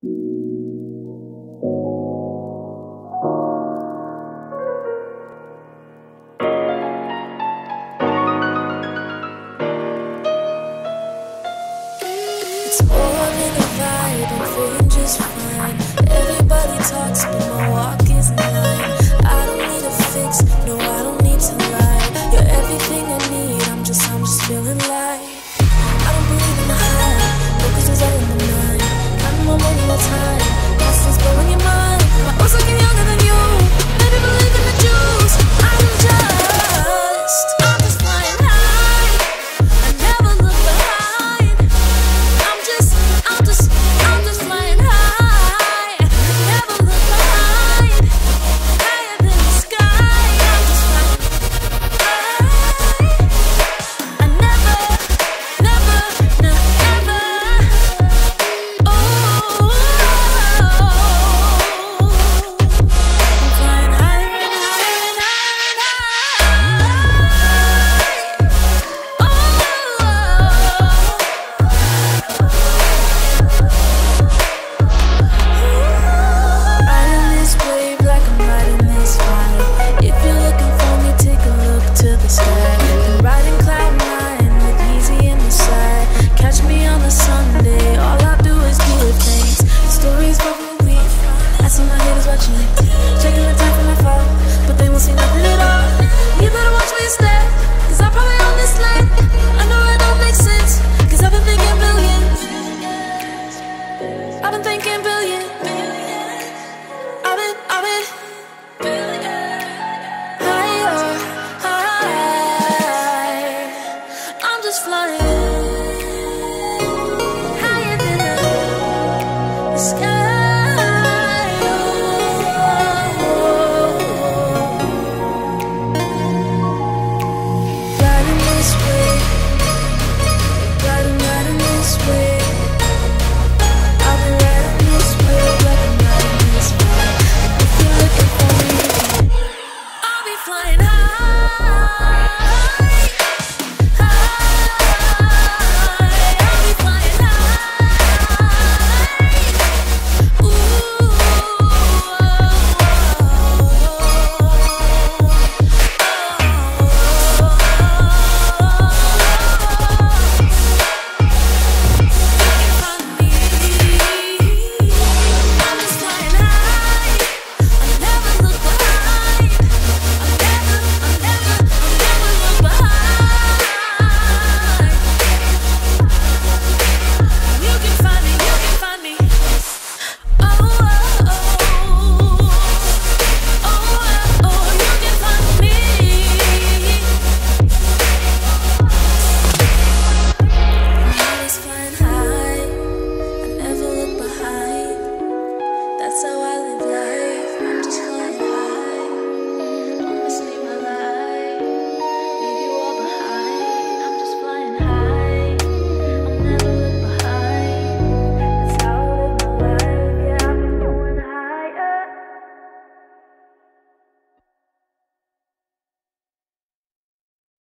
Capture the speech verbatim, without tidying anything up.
It's more than a vibe, I'm feeling just fine. Everybody talks, but my walk isn't mine. I don't need a fix, no, I don't need to lie. You're everything I need, I'm just, I'm just feeling like I don't believe in the hype, focus is all in my mind. I'm more money, more time, constant blowing your mind. My O's looking younger than you, baby believe in the juice. I'm just, I'm just flying high, I never look behind. I'm just, I'm just, I'm just flying high, never look behind. Higher than the sky, I'm just flying high. I never, never, no, never. Oh, I'm flying higher and higher and higher. Riding this wave like I'm riding this fire. If you're looking for me, take a look to the sky. Been riding cloud nine with yeezy in the side. Catch me on a Sunday, all I do is give thanks. The stories from the week, I see my haters watching, checking the time for my phone, but they won't see nothing at all. You better watch me instead, cause I probably own this land. I know it don't make sense, cause I've been thinking billions. I've been thinking billions.